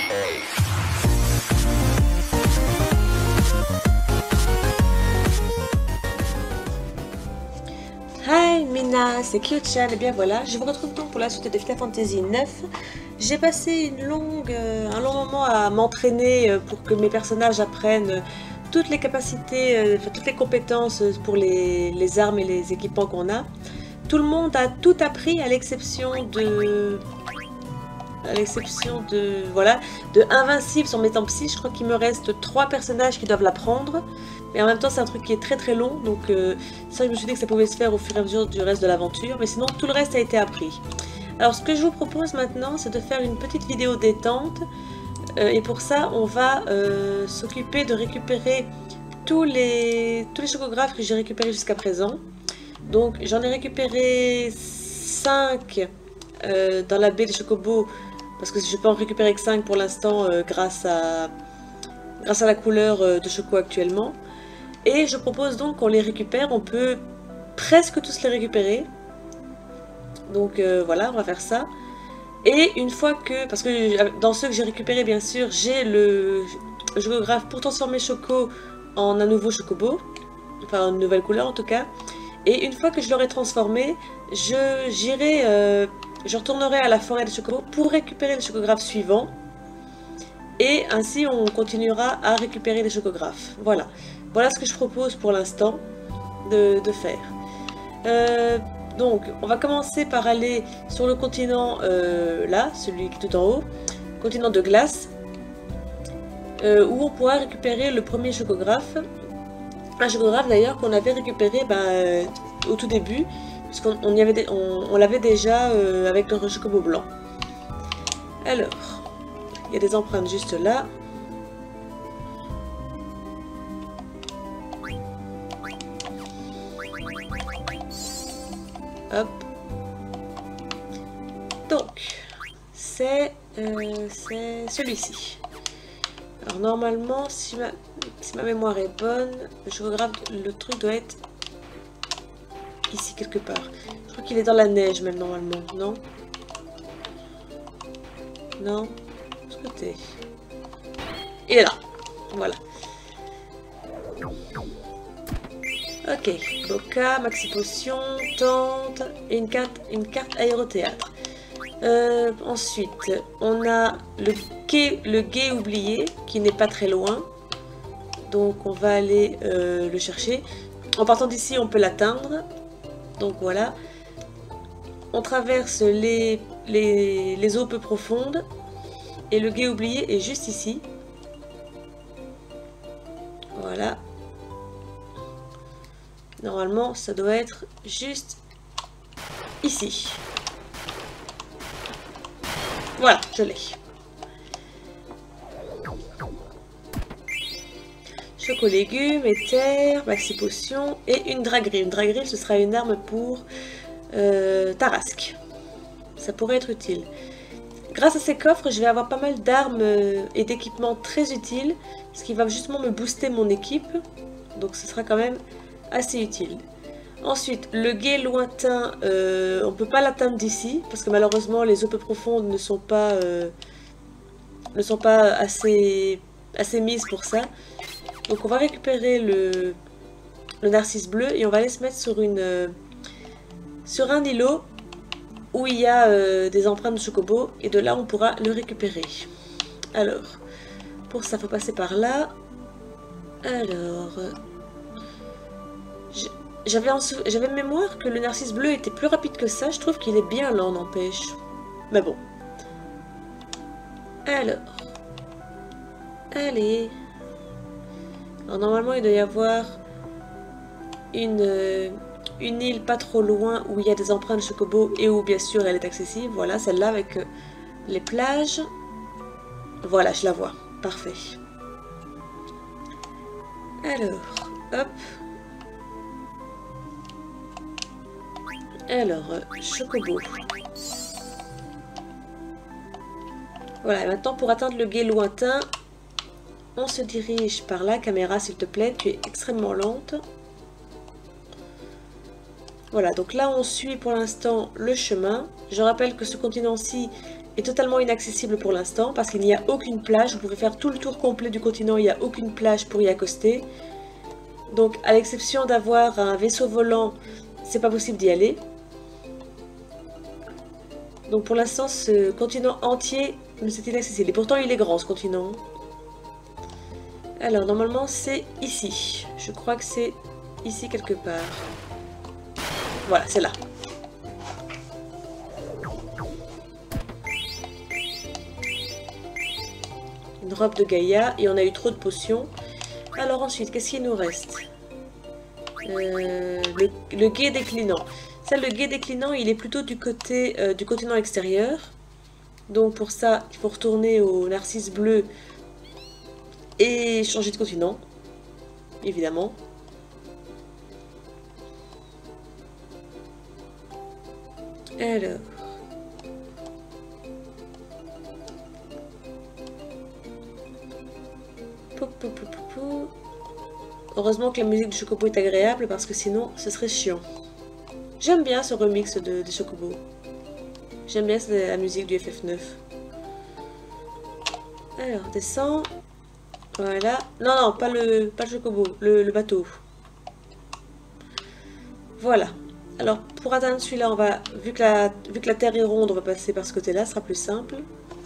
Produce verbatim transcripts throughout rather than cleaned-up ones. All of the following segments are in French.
Hi Mina, c'est Kyo-chan, et bien voilà, je vous retrouve donc pour la suite de Final Fantasy neuf. J'ai passé une longue, euh, un long moment à m'entraîner euh, pour que mes personnages apprennent euh, toutes les capacités, euh, enfin, toutes les compétences pour les, les armes et les équipements qu'on a. Tout le monde a tout appris à l'exception de... à l'exception de... voilà, de Invincible sur Métampsy. Je crois qu'il me reste trois personnages qui doivent l'apprendre. Mais en même temps, c'est un truc qui est très très long, donc euh, ça, je me suis dit que ça pouvait se faire au fur et à mesure du reste de l'aventure, mais sinon, tout le reste a été appris. Alors, ce que je vous propose maintenant, c'est de faire une petite vidéo détente, euh, et pour ça, on va euh, s'occuper de récupérer tous les, tous les chocographes que j'ai récupérés jusqu'à présent. Donc, j'en ai récupéré cinq euh, dans la baie des chocobos, parce que je peux en récupérer que cinq pour l'instant, euh, grâce à, grâce à la couleur euh, de choco actuellement. Et je propose donc qu'on les récupère, on peut presque tous les récupérer. Donc euh, voilà, on va faire ça. Et une fois que, parce que dans ceux que j'ai récupérés bien sûr, j'ai le, le chocographe pour transformer Choco en un nouveau chocobo. Enfin une nouvelle couleur en tout cas. Et une fois que je l'aurai transformé, je j'irai, euh, je retournerai à la forêt des chocobos pour récupérer le chocographe suivant. Et ainsi on continuera à récupérer les chocographes. Voilà. Voilà ce que je propose pour l'instant de, de faire. Euh, donc, on va commencer par aller sur le continent, euh, là, celui qui est tout en haut, continent de glace, euh, où on pourra récupérer le premier chocographe. Un chocographe d'ailleurs qu'on avait récupéré ben, euh, au tout début, puisqu'on on y avait, on, on l'avait déjà euh, avec le chocobo blanc. Alors, il y a des empreintes juste là. Hop. Donc, c'est euh, celui-ci. Alors normalement, si ma, si ma mémoire est bonne, le chocographe, le truc doit être ici quelque part. Je crois qu'il est dans la neige même normalement, non? Non? De ce côté. Il est là. Voilà. Ok, Boca, Maxi Potion, Tente et une carte, une carte aérothéâtre. Euh, ensuite, on a le quai, le guet oublié qui n'est pas très loin. Donc on va aller euh, le chercher. En partant d'ici, on peut l'atteindre. Donc voilà. On traverse les, les, les eaux peu profondes. Et le guet oublié est juste ici. Voilà. Normalement, ça doit être juste ici. Voilà, je l'ai. Choco légumes, éther, maxi potion et une draguerie. Une draguerie, ce sera une arme pour euh, Tarasque. Ça pourrait être utile. Grâce à ces coffres, je vais avoir pas mal d'armes et d'équipements très utiles, ce qui va justement me booster mon équipe. Donc ce sera quand même assez utile. Ensuite, le guet lointain, euh, on ne peut pas l'atteindre d'ici, parce que malheureusement les eaux peu profondes ne sont pas, euh, ne sont pas assez, assez mises pour ça. Donc on va récupérer le, le narcisse bleu et on va aller se mettre sur, une, euh, sur un îlot où il y a euh, des empreintes de chocobo, et de là on pourra le récupérer. Alors, pour ça, il faut passer par là. Alors... J'avais j'avais mémoire que le narcisse bleu était plus rapide que ça. Je trouve qu'il est bien lent, n'empêche. Mais bon. Alors. Allez. Alors normalement, il doit y avoir une, une île pas trop loin où il y a des empreintes de chocobo et où bien sûr elle est accessible. Voilà, celle-là avec les plages. Voilà, je la vois. Parfait. Alors, hop. Alors, chocobo. Voilà, et maintenant pour atteindre le guet lointain, on se dirige par là. Caméra, s'il te plaît, tu es extrêmement lente. Voilà, donc là on suit pour l'instant le chemin. Je rappelle que ce continent-ci est totalement inaccessible pour l'instant parce qu'il n'y a aucune plage. Vous pouvez faire tout le tour complet du continent, il n'y a aucune plage pour y accoster. Donc à l'exception d'avoir un vaisseau volant, c'est pas possible d'y aller. Donc pour l'instant ce continent entier, c'est inaccessible. Et pourtant il est grand ce continent. Alors normalement c'est ici. Je crois que c'est ici quelque part. Voilà, c'est là. Une robe de Gaïa et on a eu trop de potions. Alors ensuite, qu'est-ce qu'il nous reste? euh, le, le guet déclinant. Ça, le guet déclinant, il est plutôt du côté euh, du continent extérieur. Donc pour ça, il faut retourner au narcisse bleu et changer de continent, évidemment. Alors... Pou, pou, pou, pou, pou. Heureusement que la musique du Chocobo est agréable parce que sinon ce serait chiant. J'aime bien ce remix de, de Chocobo. J'aime bien la musique du F F neuf. Alors, descend. Voilà. Non, non, pas le, pas le Chocobo, le, le bateau. Voilà. Alors, pour atteindre celui-là, on va, vu que, la, vu que la Terre est ronde, on va passer par ce côté-là, ce sera plus simple.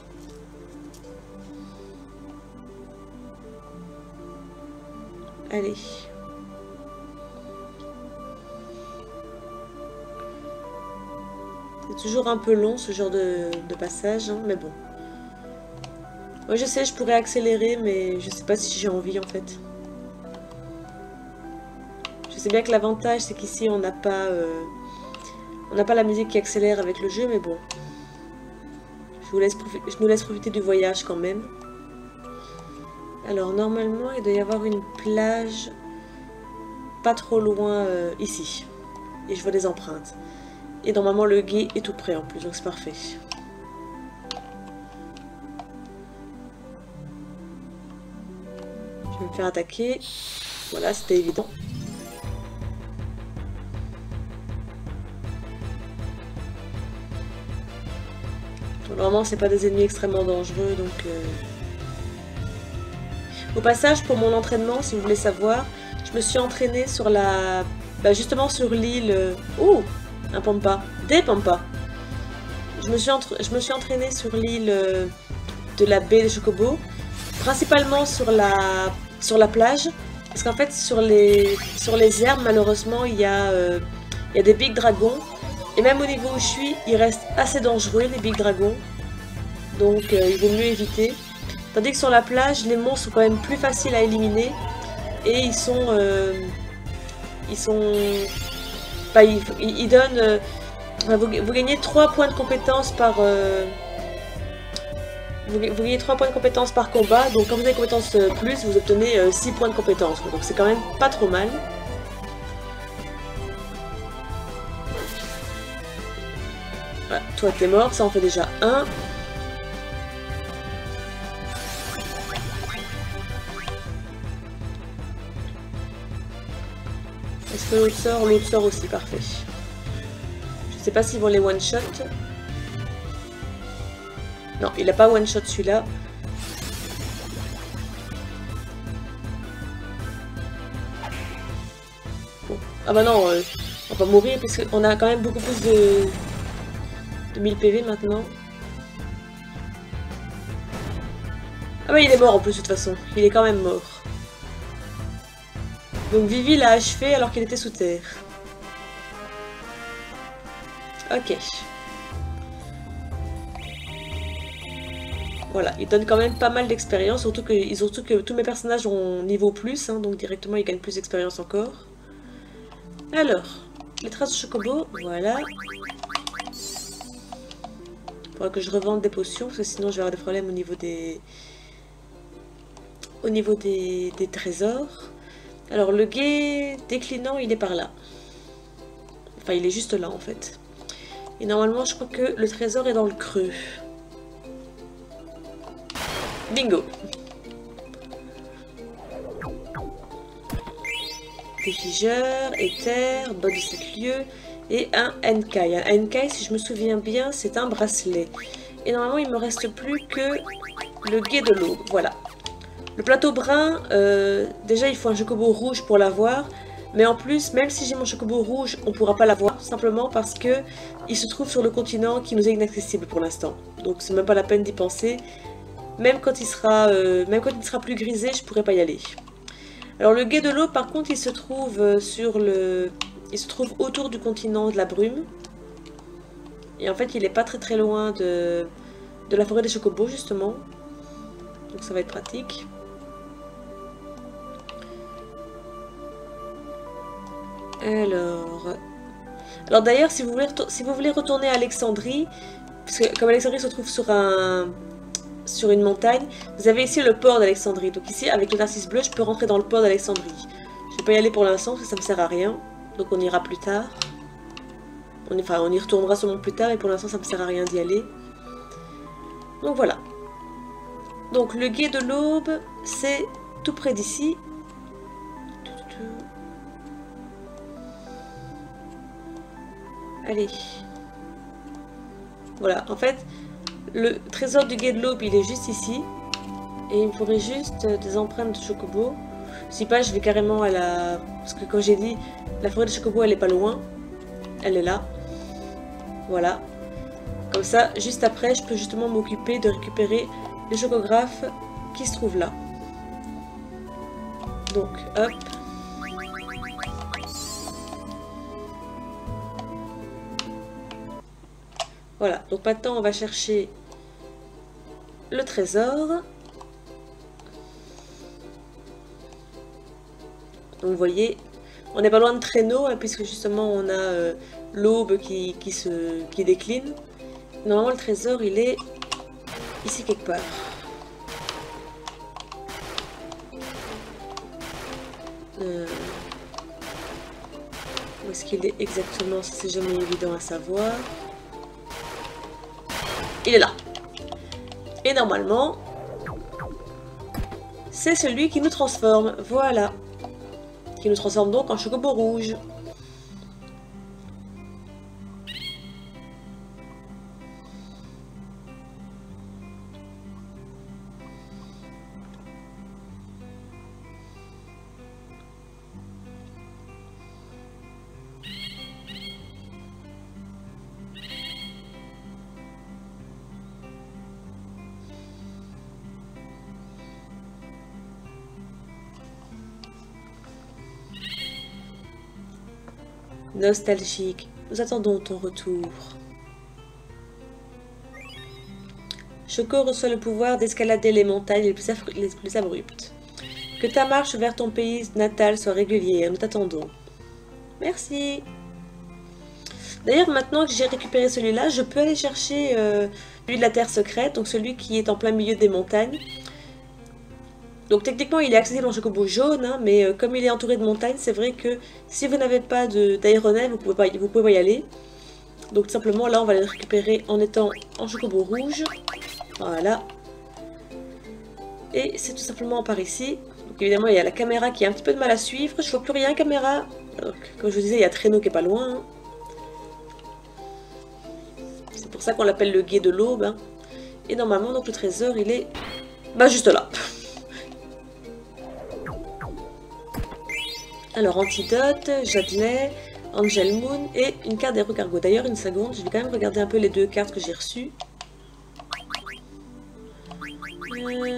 Allez. C'est toujours un peu long ce genre de, de passage, hein, mais bon. Moi je sais, je pourrais accélérer, mais je sais pas si j'ai envie en fait. Je sais bien que l'avantage c'est qu'ici on n'a pas, euh, on n'a pas la musique qui accélère avec le jeu, mais bon. Je, vous laisse je nous laisse profiter du voyage quand même. Alors normalement il doit y avoir une plage pas trop loin euh, ici. Et je vois des empreintes. Et normalement le guet est tout près en plus, donc c'est parfait. Je vais me faire attaquer. Voilà, c'était évident. Normalement c'est pas des ennemis extrêmement dangereux, donc... Euh... Au passage, pour mon entraînement, si vous voulez savoir, je me suis entraînée sur la... Bah justement sur l'île... Oh, un pampa. Des pampas. Je me suis, entre... je me suis entraînée sur l'île de la baie des Chocobos. Principalement sur la... sur la plage. Parce qu'en fait, sur les... sur les herbes, malheureusement, il y a... Euh... il y a des big dragons. Et même au niveau où je suis, ils restent assez dangereux, les big dragons. Donc, euh, il vaut mieux éviter. Tandis que sur la plage, les monstres sont quand même plus faciles à éliminer. Et ils sont... Euh, ils sont... Bah, ils, ils donnent... Euh, vous, vous gagnez trois points de compétence par... Euh, vous, vous gagnez trois points de compétence par combat. Donc quand vous avez compétence plus, vous obtenez euh, six points de compétence. Donc c'est quand même pas trop mal. Voilà, toi t'es mort, ça en fait déjà un. Est-ce que l'autre sort? L'autre sort aussi, parfait. Je sais pas s'ils vont les one-shot. Non, il a pas one-shot celui-là. Bon. Ah bah non, euh, on va mourir puisqu'on a quand même beaucoup plus de, de mille P V maintenant. Ah bah il est mort en plus de toute façon. Il est quand même mort. Donc Vivi l'a achevé alors qu'il était sous terre. Ok. Voilà, il donne quand même pas mal d'expérience, surtout que, surtout que tous mes personnages ont niveau plus, hein, donc directement ils gagnent plus d'expérience encore. Alors, les traces de Chocobo, voilà. Il faudra que je revende des potions, parce que sinon je vais avoir des problèmes au niveau des... Au niveau des, des trésors. Alors le guet déclinant, il est par là. Enfin, il est juste là en fait. Et normalement, je crois que le trésor est dans le creux. Bingo. Défigeur, éther, bas de sept lieux. et un Enkai. Un Enkai, si je me souviens bien, c'est un bracelet. Et normalement, il me reste plus que le guet de l'aube. Voilà. Le plateau brun, euh, déjà, il faut un chocobo rouge pour l'avoir. Mais en plus, même si j'ai mon chocobo rouge, on ne pourra pas l'avoir. Simplement parce que il se trouve sur le continent qui nous est inaccessible pour l'instant. Donc, c'est même pas la peine d'y penser. Même quand il sera, euh, même quand il sera plus grisé, je pourrais pas y aller. Alors, le guet de l'aube, par contre, il se trouve sur le... Il se trouve autour du continent de la brume. Et en fait, il n'est pas très très loin de, de la forêt des chocobos, justement. Donc ça va être pratique. Alors... Alors d'ailleurs, si vous voulez, si vous voulez retourner à Alexandrie, parce que comme Alexandrie se trouve sur un... sur une montagne, vous avez ici le port d'Alexandrie. Donc ici, avec le narcisse bleu, je peux rentrer dans le port d'Alexandrie. Je ne vais pas y aller pour l'instant, parce que ça ne me sert à rien. Donc on ira plus tard. On y, enfin, on y retournera sûrement plus tard, mais pour l'instant ça ne me sert à rien d'y aller. Donc voilà. Donc le guet de l'aube, c'est tout près d'ici. Allez. Voilà, en fait, le trésor du guet de l'aube, il est juste ici. Et il me faudrait juste des empreintes de chocobo. Si pas, je vais carrément à la... Parce que comme j'ai dit, la forêt de chocobo, elle est pas loin. Elle est là. Voilà. Comme ça, juste après, je peux justement m'occuper de récupérer les chocographes qui se trouvent là. Donc, hop. Voilà. Donc maintenant, on va chercher le trésor. Donc, vous voyez, on n'est pas loin de traîneau, hein, puisque justement, on a euh, l'aube qui, qui, se, qui décline. Normalement, le trésor, il est ici quelque part. Euh... Où est-ce qu'il est exactement? C'est jamais évident à savoir. Il est là. Et normalement, c'est celui qui nous transforme. Voilà. Qui nous transforme donc en chocobo rouge. Nostalgique, nous attendons ton retour. Choco reçoit le pouvoir d'escalader les montagnes les plus, les plus abruptes. Que ta marche vers ton pays natal soit régulière, nous t'attendons. Merci. D'ailleurs, maintenant que j'ai récupéré celui-là, je peux aller chercher euh, lui de la terre secrète, donc celui qui est en plein milieu des montagnes. Donc techniquement il est accessible en chocobo jaune, hein, mais euh, comme il est entouré de montagnes, c'est vrai que si vous n'avez pas d'aéronef, vous pouvez pas, vous pouvez pas y aller. Donc tout simplement là on va le récupérer en étant en chocobo rouge. Voilà. Et c'est tout simplement par ici. Donc évidemment il y a la caméra qui a un petit peu de mal à suivre. Je vois plus rien caméra. Donc, comme je vous disais, il y a traîneau qui est pas loin. Hein. C'est pour ça qu'on l'appelle le guet de l'aube. Hein. Et normalement donc le trésor il est bah juste là. Alors, Antidote, Jadley, Angel Moon et une carte d'Hero Cargo. D'ailleurs, une seconde, je vais quand même regarder un peu les deux cartes que j'ai reçues. Euh...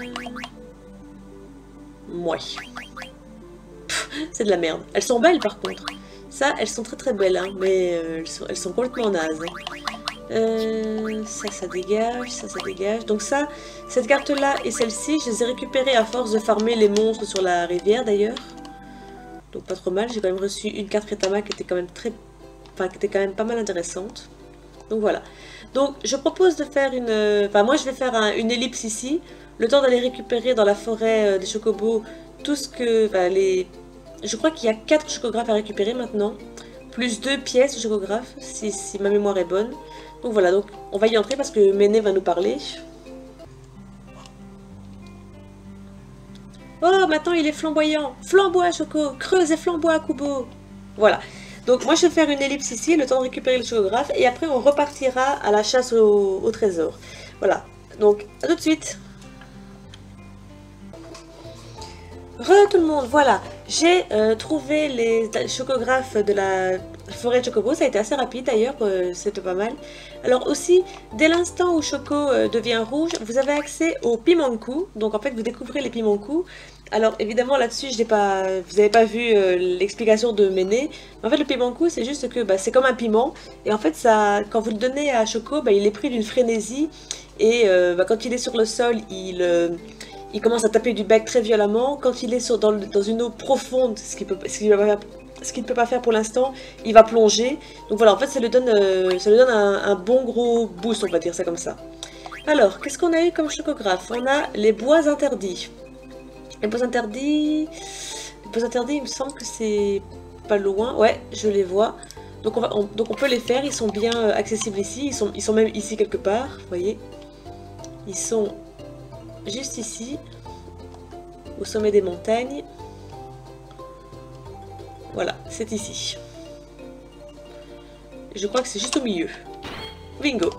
Ouais. C'est de la merde. Elles sont belles par contre. Ça, elles sont très très belles, hein, mais euh, elles, sont, elles sont complètement nazes. Hein. Euh, ça, ça dégage, ça, ça dégage. Donc ça, cette carte-là et celle-ci, je les ai récupérées à force de farmer les monstres sur la rivière d'ailleurs. Donc pas trop mal, j'ai quand même reçu une carte Retama qui était quand même très... Enfin, qui était quand même pas mal intéressante. Donc voilà. Donc je propose de faire une... Enfin moi je vais faire un, une ellipse ici. Le temps d'aller récupérer dans la forêt euh, des chocobos tout ce que... Enfin, les... Je crois qu'il y a quatre chocographes à récupérer maintenant. Plus deux pièces de chocographes, si, si ma mémoire est bonne. Donc voilà, donc on va y entrer parce que Méné va nous parler. Oh, maintenant il est flamboyant. Flamboie, Choco. Creuse et flamboie, Kubo. Voilà. Donc moi je vais faire une ellipse ici, le temps de récupérer le chocographe, et après on repartira à la chasse au, au trésor. Voilà, donc à tout de suite. Re tout le monde, voilà, j'ai euh, trouvé les chocographes de la forêt de Chocobo, ça a été assez rapide d'ailleurs, euh, c'était pas mal. Alors aussi, dès l'instant où Choco euh, devient rouge, vous avez accès au pimankou, donc en fait vous découvrez les pimankou. Alors évidemment là-dessus, je n'ai pas, vous n'avez pas vu euh, l'explication de Méné, mais en fait le pimankou c'est juste que bah, c'est comme un piment, et en fait ça, quand vous le donnez à Choco, bah, il est pris d'une frénésie, et euh, bah, quand il est sur le sol, il... Euh, Il commence à taper du bec très violemment. Quand il est sur, dans, le, dans une eau profonde, ce qu'il ne peut pas faire pour l'instant, il va plonger. Donc voilà, en fait, ça lui donne, euh, ça lui donne un, un bon gros boost, on va dire ça comme ça. Alors, qu'est-ce qu'on a eu comme chocographe? On a les bois interdits. Les bois interdits... Les bois interdits, il me semble que c'est pas loin. Ouais, je les vois. Donc on, va, on, donc on peut les faire, ils sont bien euh, accessibles ici. Ils sont, ils sont même ici quelque part, vous voyez. Ils sont... juste ici, au sommet des montagnes. Voilà, c'est ici. Je crois que c'est juste au milieu. Bingo.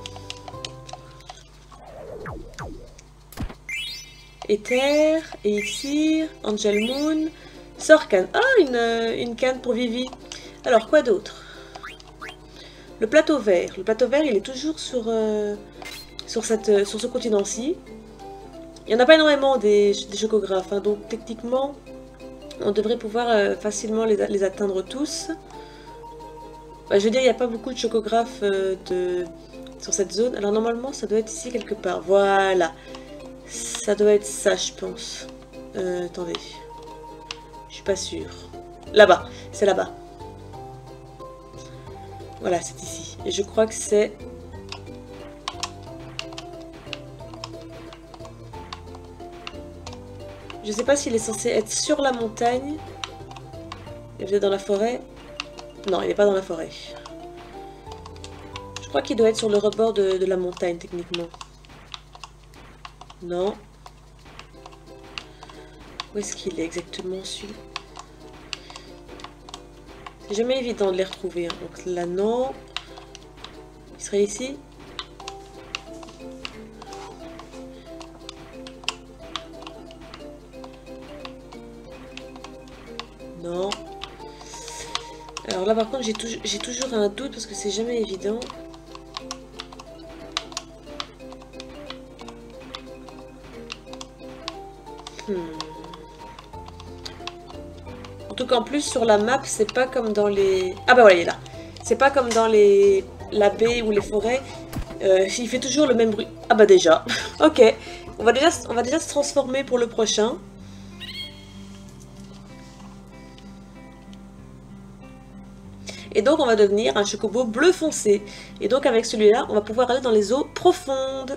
Ether, Elixir, Angel Moon, Sorcan. Ah, une, une canne pour Vivi. Alors, quoi d'autre? Le plateau vert. Le plateau vert, il est toujours sur, euh, sur, cette, sur ce continent-ci. Il n'y en a pas énormément des, des chocographes, hein, donc techniquement, on devrait pouvoir euh, facilement les, les atteindre tous. Bah, je veux dire, il n'y a pas beaucoup de chocographes euh, de, sur cette zone. Alors normalement, ça doit être ici quelque part. Voilà. Ça doit être ça, je pense. Euh, attendez. Je suis pas sûre. Là-bas. C'est là-bas. Voilà, c'est ici. Et je crois que c'est... Je sais pas s'il est censé être sur la montagne. Il est peut-être dans la forêt. Non, il n'est pas dans la forêt. Je crois qu'il doit être sur le rebord de, de la montagne, techniquement. Non. Où est-ce qu'il est exactement, celui-là? C'est jamais évident de les retrouver. Hein. Donc là, non. Il serait ici. Non. Alors là par contre j'ai toujours, j'ai toujours un doute parce que c'est jamais évident. Hmm. En tout cas en plus sur la map c'est pas comme dans les... Ah bah voilà il est là. C'est pas comme dans les la baie ou les forêts. Euh, il fait toujours le même bruit. Ah bah déjà. Ok. On va déjà, on va déjà se transformer pour le prochain. Et donc on va devenir un chocobo bleu foncé. Et donc avec celui-là, on va pouvoir aller dans les eaux profondes.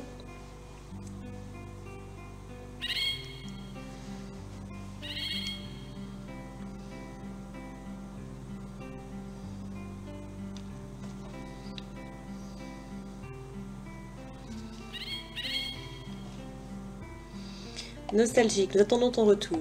Nostalgique, nous attendons ton retour.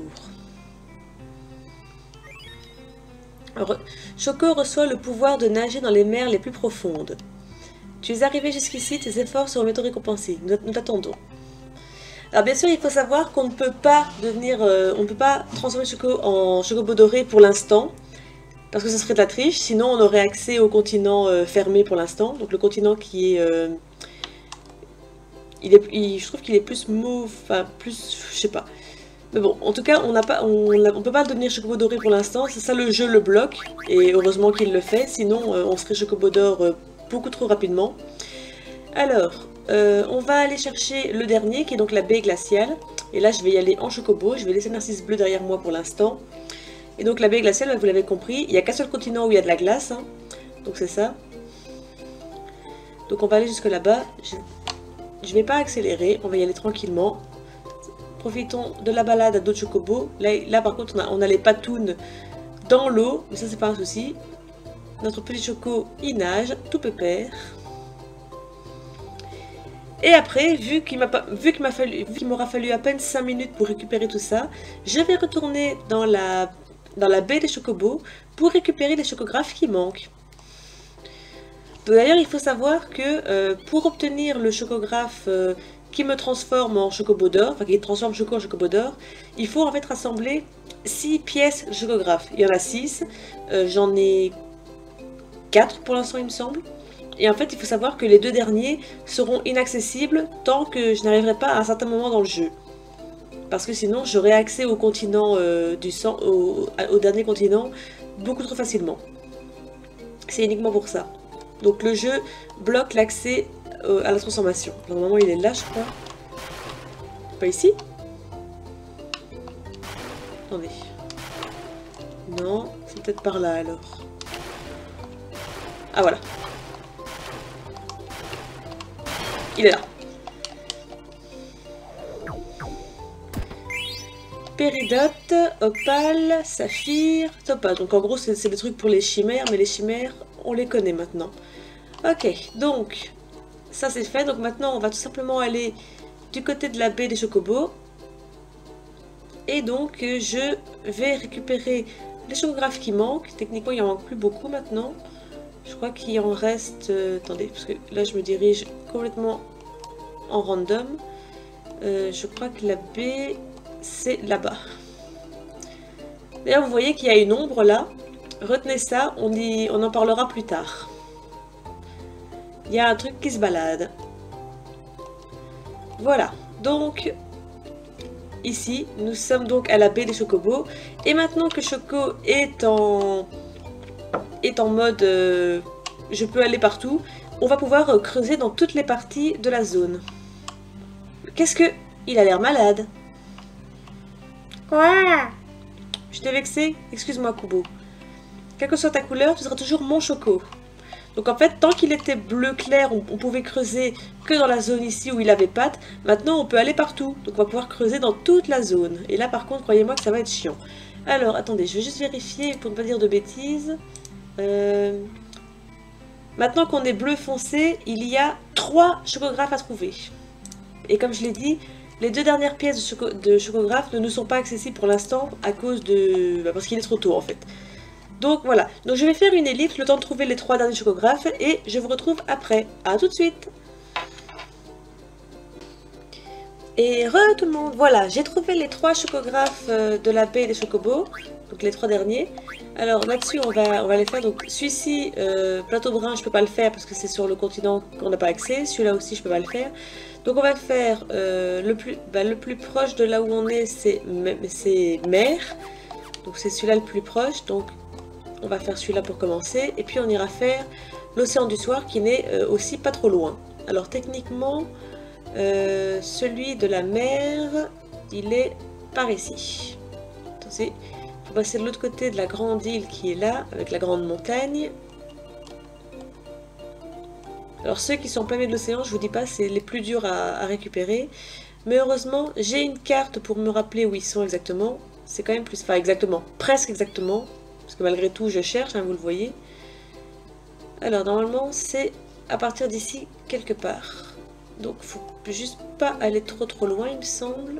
Re Choco reçoit le pouvoir de nager dans les mers les plus profondes. Tu es arrivé jusqu'ici, tes efforts seront bientôt récompensés. Nous, nous t'attendons. Alors bien sûr, il faut savoir qu'on ne peut pas devenir, euh, on ne peut pas transformer Choco en chocobo doré pour l'instant, parce que ce serait de la triche. Sinon, on aurait accès au continent euh, fermé pour l'instant. Donc le continent qui est, euh, il est, il, je trouve qu'il est plus mauve, enfin plus, je sais pas. Mais bon, en tout cas, on n'a pas, on, on peut pas devenir chocobo doré pour l'instant. C'est ça, le jeu le bloque, et heureusement qu'il le fait. Sinon, euh, on serait chocobo d'or euh, beaucoup trop rapidement. Alors, euh, on va aller chercher le dernier, qui est donc la baie glaciale. Et là, je vais y aller en chocobo. Je vais laisser Narcisse bleu derrière moi pour l'instant. Et donc, la baie glaciale, vous l'avez compris, il n'y a qu'un seul continent où il y a de la glace. Hein. Donc, c'est ça. Donc, on va aller jusque là-bas. Je ne vais pas accélérer, on va y aller tranquillement. Profitons de la balade à d'autres chocobos. Là, là, par contre, on a, on a les patounes dans l'eau, mais ça, c'est pas un souci. Notre petit choco, il nage, tout pépère. Et après, vu qu'il m'a pas, vu qu'il m'a fallu, vu qu'il m'aura fallu à peine cinq minutes pour récupérer tout ça, je vais retourner dans la, dans la baie des chocobos pour récupérer les chocographes qui manquent. D'ailleurs, il faut savoir que euh, pour obtenir le chocographe euh, qui me transforme en chocobo d'or, enfin qui transforme choco en chocobo d'or, il faut en fait rassembler six pièces de chocographe. Il y en a six, euh, j'en ai quatre pour l'instant il me semble. Et en fait, il faut savoir que les deux derniers seront inaccessibles tant que je n'arriverai pas à un certain moment dans le jeu. Parce que sinon, j'aurai accès au continent euh, du sang, au, au dernier continent, beaucoup trop facilement. C'est uniquement pour ça. Donc le jeu bloque l'accès euh, à la transformation. Normalement, il est là, je crois. Pas ici? Attendez. Non, c'est peut-être par là alors. Ah voilà. Il est là. Péridote, opale, saphir, topaz. Donc en gros c'est des trucs pour les chimères, mais les chimères on les connaît maintenant. Ok, donc ça c'est fait. Donc maintenant on va tout simplement aller du côté de la baie des chocobos. Et donc je vais récupérer les chocographes qui manquent. Techniquement il en manque plus beaucoup maintenant. Je crois qu'il en reste... Euh, attendez, parce que là je me dirige complètement en random. Euh, je crois que la baie, c'est là-bas. D'ailleurs, vous voyez qu'il y a une ombre là. Retenez ça, on, y, on en parlera plus tard. Il y a un truc qui se balade. Voilà, donc... Ici, nous sommes donc à la baie des chocobos. Et maintenant que Choco est en... est en mode euh, je peux aller partout, on va pouvoir euh, creuser dans toutes les parties de la zone. Qu'est-ce que... Il a l'air malade. Quoi? Je t'ai vexé? Excuse-moi, Kubo. Quelle que soit ta couleur, tu seras toujours mon Choco. Donc en fait, tant qu'il était bleu clair, on, on pouvait creuser que dans la zone ici où il avait pattes. Maintenant, on peut aller partout. Donc on va pouvoir creuser dans toute la zone. Et là, par contre, croyez-moi que ça va être chiant. Alors, attendez, je vais juste vérifier pour ne pas dire de bêtises. Euh... Maintenant qu'on est bleu foncé, il y a trois chocographes à trouver. Et comme je l'ai dit, les deux dernières pièces de, choco de chocographes ne nous sont pas accessibles pour l'instant à cause de... Bah parce qu'il est trop tôt en fait. Donc voilà, donc je vais faire une ellipse le temps de trouver les trois derniers chocographes et je vous retrouve après. A tout de suite. Et re tout le monde, voilà, j'ai trouvé les trois chocographes de la baie des chocobos, donc les trois derniers. Alors là-dessus, on va, on va les faire. Donc celui-ci, euh, plateau brun, je peux pas le faire parce que c'est sur le continent qu'on n'a pas accès. Celui-là aussi, je peux pas le faire. Donc on va faire euh, le, plus, bah, le plus proche de là où on est, c'est mer. Donc c'est celui-là le plus proche. Donc on va faire celui-là pour commencer. Et puis on ira faire l'océan du soir qui n'est euh, aussi pas trop loin. Alors techniquement... Euh, celui de la mer, il est par ici. Attendez, il faut passer de l'autre côté de la grande île qui est là, avec la grande montagne. Alors ceux qui sont en plein milieu de l'océan, je vous dis pas, c'est les plus durs à, à récupérer. Mais heureusement, j'ai une carte pour me rappeler où ils sont exactement. C'est quand même plus... Enfin exactement, presque exactement. Parce que malgré tout, je cherche, hein, vous le voyez. Alors normalement, c'est à partir d'ici, quelque part. Donc faut juste pas aller trop trop loin il me semble.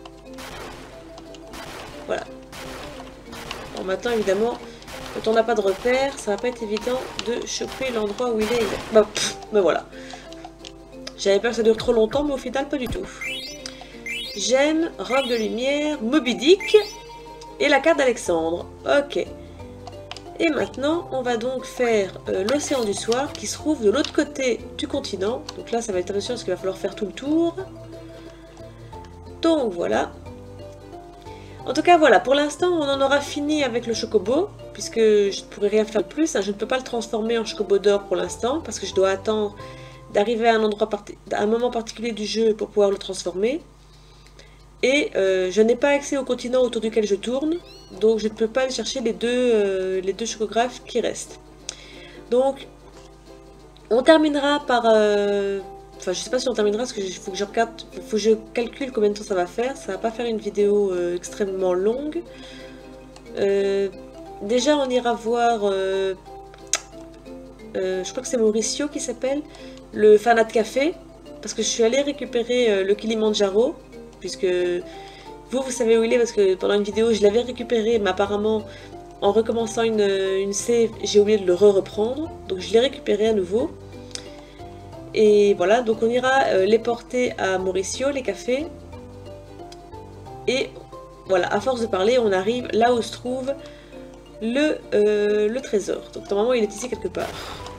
Voilà. Bon maintenant évidemment quand on n'a pas de repère ça va pas être évident de choper l'endroit où il est. Bah, pff, bah voilà. J'avais peur que ça dure trop longtemps mais au final pas du tout. J'aime, robe de lumière, Moby Dick et la carte d'Alexandre. Ok. Et maintenant, on va donc faire euh, l'océan du soir qui se trouve de l'autre côté du continent. Donc là, ça va être intéressant parce qu'il va falloir faire tout le tour. Donc voilà. En tout cas, voilà. Pour l'instant, on en aura fini avec le chocobo. Puisque je ne pourrai rien faire de plus. Hein. Je ne peux pas le transformer en chocobo d'or pour l'instant. Parce que je dois attendre d'arriver à un endroit à un moment particulier du jeu pour pouvoir le transformer. Et euh, je n'ai pas accès au continent autour duquel je tourne. Donc je ne peux pas aller chercher les deux, euh, les deux chocographes qui restent. Donc on terminera par... Euh, enfin je sais pas si on terminera parce qu'il faut que je regarde, faut que je calcule combien de temps ça va faire. Ça va pas faire une vidéo euh, extrêmement longue. Euh, déjà on ira voir... Euh, euh, je crois que c'est Mauricio qui s'appelle. Le Fanat Café. Parce que je suis allée récupérer euh, le Kilimandjaro. Puisque... Vous, vous savez où il est parce que pendant une vidéo, je l'avais récupéré, mais apparemment, en recommençant une, une save, j'ai oublié de le re-reprendre. Donc je l'ai récupéré à nouveau. Et voilà, donc on ira euh, les porter à Mauricio, les cafés. Et voilà, à force de parler, on arrive là où se trouve le, euh, le trésor. Donc normalement il est ici quelque part.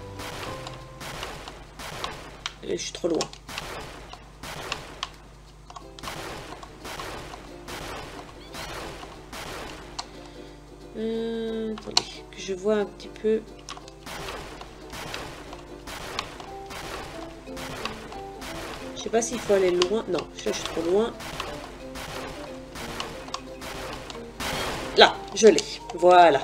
Et je suis trop loin. Euh, attendez, que je vois un petit peu. Je sais pas s'il faut aller loin. Non, je suis trop loin. Là, je l'ai. Voilà.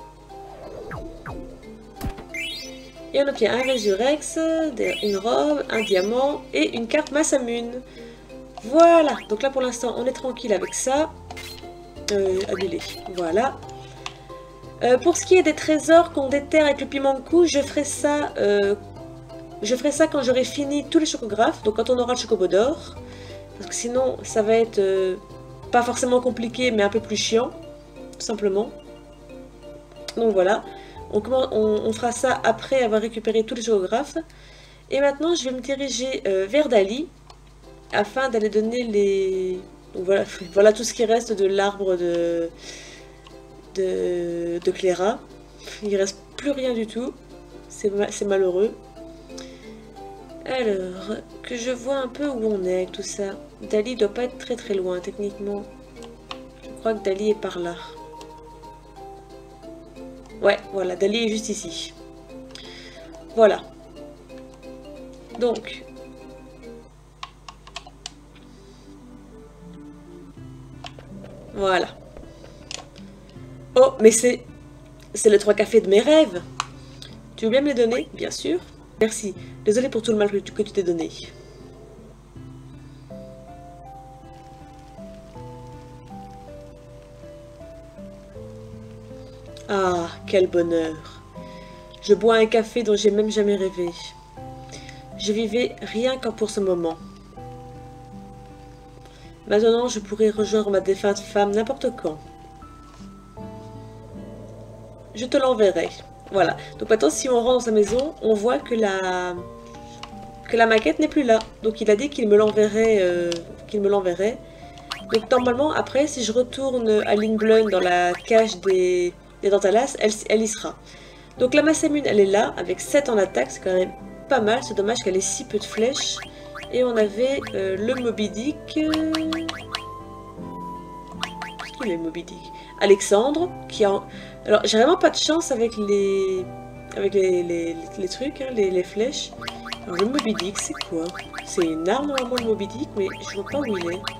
Et on obtient un Resurrex, une robe, un diamant et une carte Masamune. Voilà. Donc là pour l'instant on est tranquille avec ça. Euh, annulé. Voilà. Euh, pour ce qui est des trésors qu'on déterre avec le piment de cou, je ferai ça, euh, je ferai ça quand j'aurai fini tous les chocographes, donc quand on aura le chocobo d'or, parce que sinon ça va être euh, pas forcément compliqué, mais un peu plus chiant, tout simplement. Donc voilà, on, commence, on, on fera ça après avoir récupéré tous les chocographes. Et maintenant je vais me diriger euh, vers Dali, afin d'aller donner les... Donc voilà, voilà tout ce qui reste de l'arbre de... De, de Clara. Il reste plus rien du tout. C'est malheureux. Alors, que je vois un peu où on est avec tout ça. Dali doit pas être très très loin techniquement. Je crois que Dali est par là. Ouais, voilà, Dali est juste ici. Voilà. Donc. Voilà. Oh, mais c'est... C'est les trois cafés de mes rêves. Tu veux bien me les donner? Bien sûr. Merci. Désolée pour tout le mal que tu t'es donné. Ah, quel bonheur. Je bois un café dont j'ai même jamais rêvé. Je vivais rien qu'en pour ce moment. Maintenant, je pourrais rejoindre ma défunte femme n'importe quand. Je te l'enverrai. Voilà. Donc maintenant, si on rentre dans sa maison, on voit que la que la maquette n'est plus là. Donc il a dit qu'il me l'enverrait. Euh, qu'il me l'enverrait. Donc normalement, après, si je retourne à Lindblum dans la cage des, des Dantalas, elle, elle y sera. Donc la Masamune, elle est là, avec sept en attaque. C'est quand même pas mal. C'est dommage qu'elle ait si peu de flèches. Et on avait euh, le Moby Dick. Euh... Qui est le Moby Dick? Alexandre, qui a... Alors, j'ai vraiment pas de chance avec les... Avec les, les, les trucs, hein, les, les flèches. Alors, le Moby Dick, c'est quoi? C'est une arme, normalement, le Moby Dick, mais je vois pas où il est.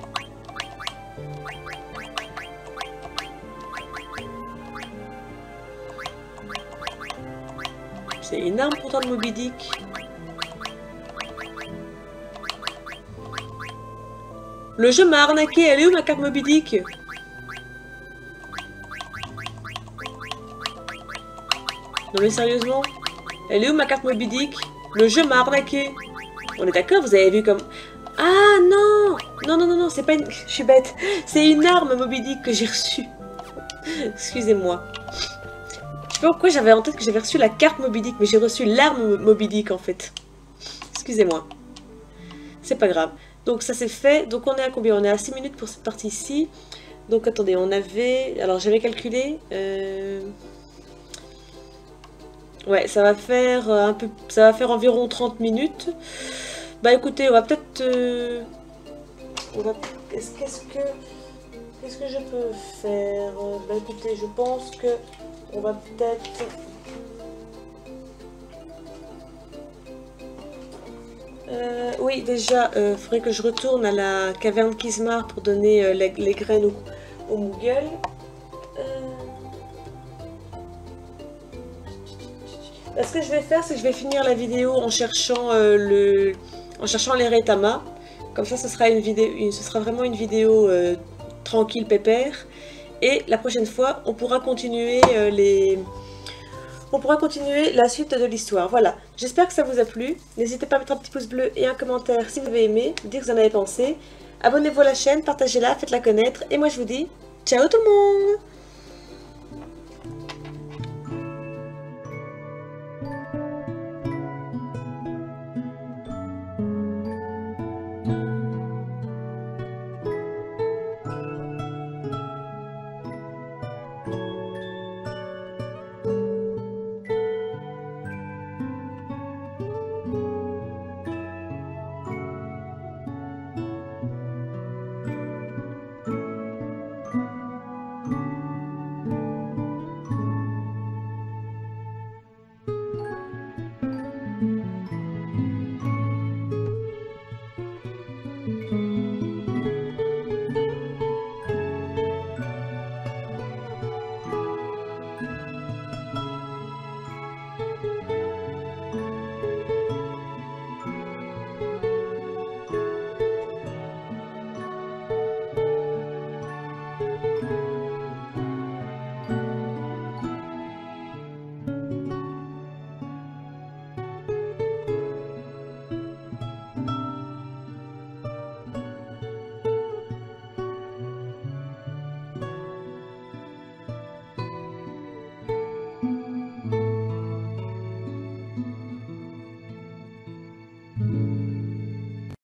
C'est une arme, pourtant, le Moby Dick. Le jeu m'a arnaqué, elle est où ma carte Moby Dick? Non mais sérieusement, elle est où ma carte Moby Dick? Le jeu m'a arnaqué. On est d'accord, vous avez vu comme... Ah non. Non, non, non, non, c'est pas une... Je suis bête. C'est une arme Moby Dick que j'ai reçue. Excusez-moi. Je sais pas pourquoi j'avais en tête que j'avais reçu la carte Moby Dick, mais j'ai reçu l'arme Moby Dick en fait. Excusez-moi. C'est pas grave. Donc ça c'est fait. Donc on est à combien? On est à six minutes pour cette partie-ci. Donc attendez, on avait... Alors j'avais calculé... Euh... Ouais, ça va faire un peu, ça va faire environ trente minutes. Bah écoutez, on va peut-être, euh, on va, qu'est-ce que, qu'est-ce que je peux faire? Bah écoutez, je pense que on va peut-être, euh, oui déjà, il euh, faudrait que je retourne à la caverne Kismar pour donner euh, les, les graines au, au Moogle. Ce que je vais faire, c'est que je vais finir la vidéo en cherchant euh, le, en cherchant les Retama. Comme ça, ce sera une vidéo, une, ce sera vraiment une vidéo euh, tranquille, pépère. Et la prochaine fois, on pourra continuer euh, les, on pourra continuer la suite de l'histoire. Voilà. J'espère que ça vous a plu. N'hésitez pas à mettre un petit pouce bleu et un commentaire si vous avez aimé, dire ce que vous en avez pensé. Abonnez-vous à la chaîne, partagez-la, faites-la connaître. Et moi, je vous dis ciao tout le monde.